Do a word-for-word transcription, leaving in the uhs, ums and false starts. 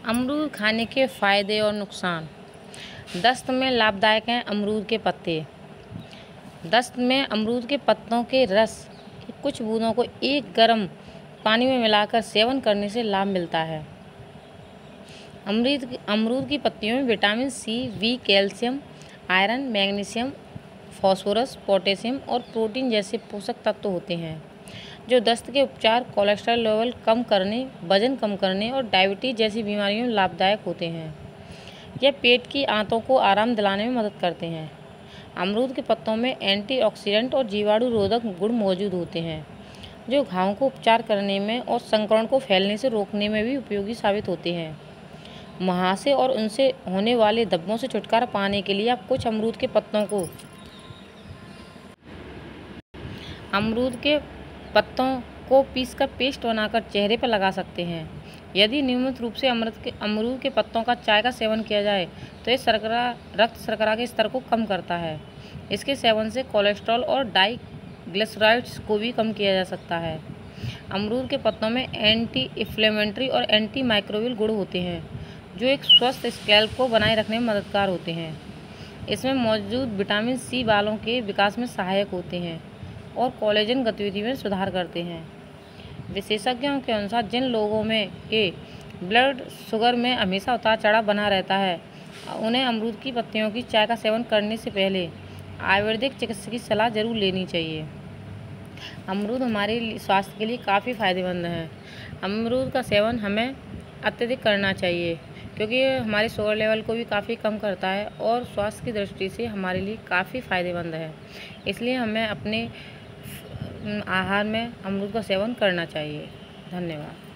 अमरूद खाने के फ़ायदे और नुकसान। दस्त में लाभदायक हैं अमरूद के पत्ते। दस्त में अमरूद के पत्तों के रस की कुछ बूंदों को एक गर्म पानी में मिलाकर सेवन करने से लाभ मिलता है। अमरूद अमरूद की पत्तियों में vitamin C, B, calcium, iron, magnesium, phosphorus, potassium और प्रोटीन जैसे पोषक तत्व होते हैं, जो दस्त के उपचार, कोलेस्ट्रॉल लेवल कम करने, वजन कम करने और डायबिटीज जैसी बीमारियों में लाभदायक होते हैं। यह पेट की आंतों को आराम दिलाने में मदद करते हैं। अमरूद के पत्तों में एंटीऑक्सीडेंट और जीवाणु रोधक गुण मौजूद होते हैं, जो घावों को उपचार करने में और संक्रमण को फैलने से रोकने में भी उपयोगी साबित होते हैं। मुहासे और उनसे होने वाले धब्बों से छुटकारा पाने के लिए आप कुछ अमरूद के पत्तों को अमरूद के पत्तों को पीसकर पेस्ट बनाकर चेहरे पर लगा सकते हैं। यदि नियमित रूप से अमरूद के अमरूद के पत्तों का चाय का सेवन किया जाए तो ये शर्करा रक्त शर्करा के स्तर को कम करता है। इसके सेवन से कोलेस्ट्रॉल और डाइग्लिसराइड्स को भी कम किया जा सकता है। अमरूद के पत्तों में एंटी इन्फ्लेमेटरी और एंटी माइक्रोबियल गुण होते हैं, जो एक स्वस्थ स्कैल्प को बनाए रखने में मददगार होते हैं। इसमें मौजूद विटामिन सी बालों के विकास में सहायक होते हैं और कोलेजन गतिविधि में सुधार करते हैं। विशेषज्ञों के अनुसार जिन लोगों में के ब्लड शुगर में हमेशा उतार चढ़ाव बना रहता है, उन्हें अमरूद की पत्तियों की चाय का सेवन करने से पहले आयुर्वेदिक चिकित्सक की सलाह जरूर लेनी चाहिए। अमरूद हमारे स्वास्थ्य के लिए काफ़ी फायदेमंद है। अमरूद का सेवन हमें अत्यधिक करना चाहिए, क्योंकि ये हमारे शुगर लेवल को भी काफ़ी कम करता है और स्वास्थ्य की दृष्टि से हमारे लिए काफ़ी फ़ायदेमंद है। इसलिए हमें अपने आहार में अमरूद का सेवन करना चाहिए। धन्यवाद।